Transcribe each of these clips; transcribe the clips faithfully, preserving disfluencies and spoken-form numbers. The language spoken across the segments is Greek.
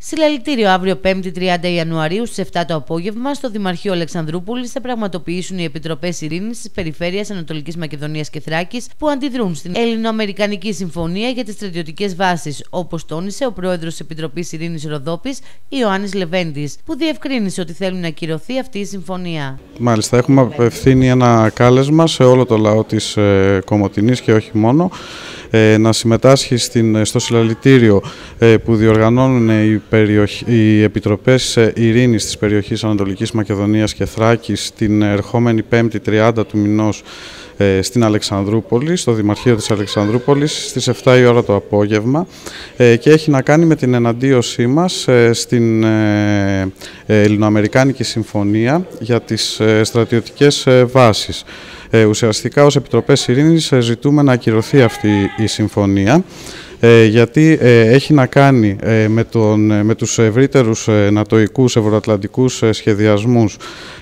Συλλαλητήριο αύριο πέμπτη τριάντα Ιανουαρίου στις επτά το απόγευμα στο Δημαρχείο Αλεξανδρούπολης θα πραγματοποιήσουν οι Επιτροπές Ειρήνης της Περιφέρειας Ανατολικής Μακεδονίας και Θράκης που αντιδρούν στην Ελληνοαμερικανική Συμφωνία για τις στρατιωτικές βάσεις, όπως τόνισε ο Πρόεδρος της Επιτροπής Ειρήνης Ροδόπης, Ιωάννης Λεβέντης, που διευκρίνησε ότι θέλουν να ακυρωθεί αυτή η συμφωνία. Μάλιστα, έχουμε απευθύνει ένα κάλεσμα σε όλο το λαό της ε, Κομοτηνής και όχι μόνο ε, να συμμετάσχει στην, στο συλλαλητήριο ε, που διοργανώνουν οι, περιοχ... οι Επιτροπές Ειρήνης της περιοχής Ανατολικής Μακεδονίας και Θράκης την ερχόμενη πέμπτη τριάντα του μηνός ε, στην Αλεξανδρούπολη, στο Δημαρχείο της Αλεξανδρούπολης στις επτά η ώρα το απόγευμα ε, και έχει να κάνει με την εναντίωσή μας ε, στην ε, Ελληνοαμερικάνικη Συμφωνία για τις ε, στρατιωτικές ε, βάσεις. Ε, ουσιαστικά ως Επιτροπές Ειρήνης ε, ζητούμε να ακυρωθεί αυτή η συμφωνία ε, γιατί ε, έχει να κάνει ε, με, τον, ε, με τους ευρύτερους ε, νατοικούς ευρωατλαντικούς ε, σχεδιασμούς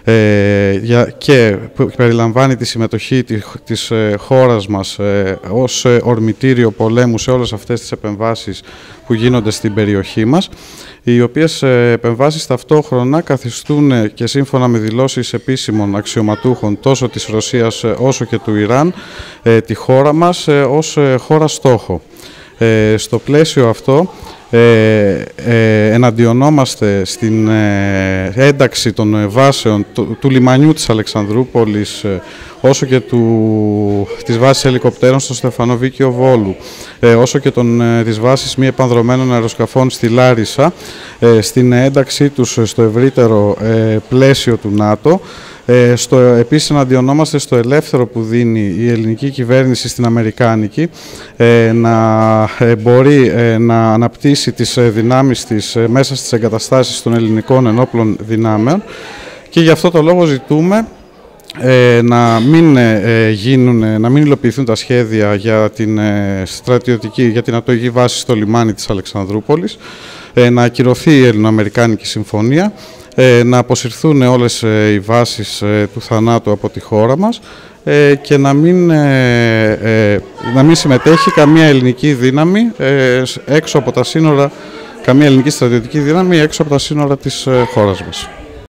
ε, για, και περιλαμβάνει τη συμμετοχή της, της ε, χώρας μας ε, ως ε, ορμητήριο πολέμου σε όλες αυτές τις επεμβάσεις που γίνονται στην περιοχή μας, οι οποίες επεμβάσεις ταυτόχρονα καθιστούν και σύμφωνα με δηλώσεις επίσημων αξιωματούχων τόσο της Ρωσίας όσο και του Ιράν τη χώρα μας ως χώρα στόχο. Στο πλαίσιο αυτό Ε, ε, εναντιονόμαστε στην ε, ένταξη των βάσεων του, του λιμανιού της Αλεξανδρούπολης ε, όσο και του, της βάσης ελικοπτέρων στο Στεφανοβίκιο Βόλου ε, όσο και των, ε, της βάσης μη επανδρομένων αεροσκαφών στη Λάρισα ε, στην ένταξή τους στο ευρύτερο ε, πλαίσιο του ΝΑΤΟ. Ε, στο, επίσης εναντιονόμαστε στο ελεύθερο που δίνει η ελληνική κυβέρνηση στην Αμερικάνικη ε, να ε, μπορεί ε, να αναπτύσσει τις ε, δυνάμεις της ε, μέσα στις εγκαταστάσεις των ελληνικών ενόπλων δυνάμεων και γι' αυτό το λόγο ζητούμε ε, να, μην, ε, γίνουν, να μην υλοποιηθούν τα σχέδια για την ε, στρατιωτική, για την ατοική βάση στο λιμάνι της Αλεξανδρούπολης, ε, να ακυρωθεί η Ελληνοαμερικάνικη Συμφωνία, να αποσυρθούν όλες οι βάσεις του θανάτου από τη χώρα μας και να μην, να μην συμμετέχει καμία ελληνική δύναμη έξω από τα σύνορα, καμία ελληνική στρατιωτική δύναμη έξω από τα σύνορα της χώρας μας.